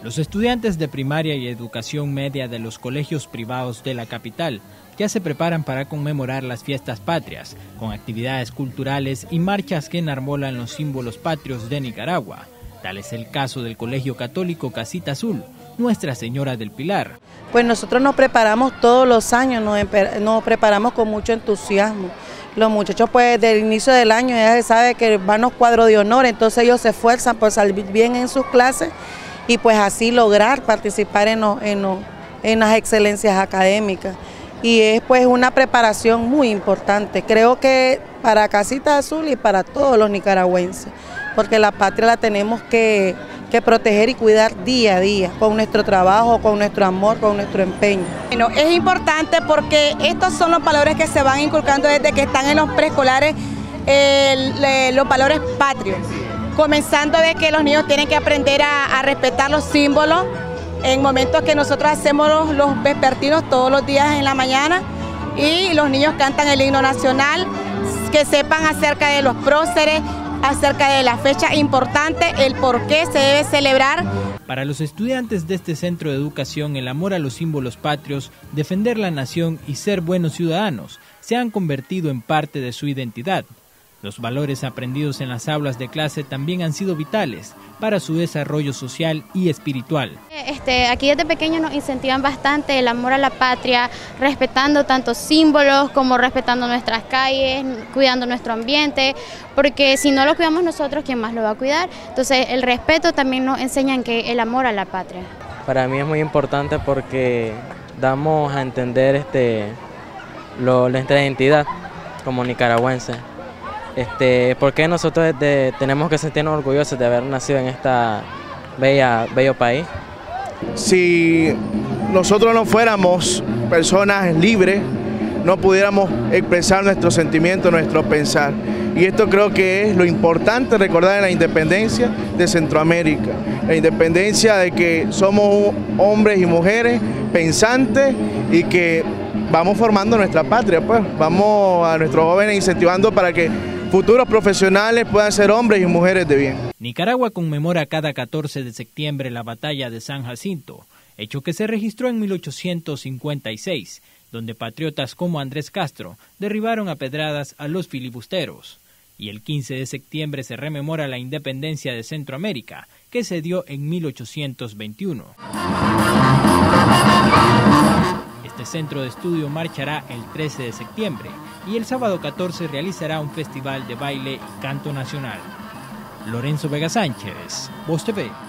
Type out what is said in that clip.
Los estudiantes de primaria y educación media de los colegios privados de la capital ya se preparan para conmemorar las fiestas patrias, con actividades culturales y marchas que enarbolan los símbolos patrios de Nicaragua. Tal es el caso del Colegio Católico Casita Azul, Nuestra Señora del Pilar. Pues nosotros nos preparamos todos los años, nos preparamos con mucho entusiasmo. Los muchachos pues del inicio del año ya se sabe que van los cuadros de honor, entonces ellos se esfuerzan por salir bien en sus clases y pues así lograr participar en las excelencias académicas. Y es pues una preparación muy importante, creo que para Casita Azul y para todos los nicaragüenses, porque la patria la tenemos que proteger y cuidar día a día, con nuestro trabajo, con nuestro amor, con nuestro empeño. Bueno, es importante porque estos son los valores que se van inculcando desde que están en los preescolares, los valores patrios, comenzando de que los niños tienen que aprender a respetar los símbolos, en momentos que nosotros hacemos los vespertinos todos los días en la mañana y los niños cantan el himno nacional, que sepan acerca de los próceres, acerca de la fecha importante, el por qué se debe celebrar. Para los estudiantes de este centro de educación, el amor a los símbolos patrios, defender la nación y ser buenos ciudadanos se han convertido en parte de su identidad. Los valores aprendidos en las aulas de clase también han sido vitales para su desarrollo social y espiritual. Aquí desde pequeños nos incentivan bastante el amor a la patria, respetando tanto símbolos como respetando nuestras calles, cuidando nuestro ambiente, porque si no lo cuidamos nosotros, ¿quién más lo va a cuidar? Entonces el respeto también nos enseña que el amor a la patria. Para mí es muy importante porque damos a entender nuestra identidad como nicaragüenses. ¿Por qué nosotros tenemos que sentirnos orgullosos de haber nacido en este bello país? Si nosotros no fuéramos personas libres, no pudiéramos expresar nuestros sentimientos, nuestro pensar. Y esto creo que es lo importante recordar en la independencia de Centroamérica. La independencia de que somos hombres y mujeres pensantes y que vamos formando nuestra patria, pues. Vamos a nuestros jóvenes incentivando para que futuros profesionales puedan ser hombres y mujeres de bien. Nicaragua conmemora cada 14 de septiembre la batalla de San Jacinto, hecho que se registró en 1856, donde patriotas como Andrés Castro derribaron a pedradas a los filibusteros. Y el 15 de septiembre se rememora la independencia de Centroamérica, que se dio en 1821. Este centro de estudio marchará el 13 de septiembre y el sábado 14 realizará un festival de baile y canto nacional. Lorenzo Vega Sánchez, Voz TV.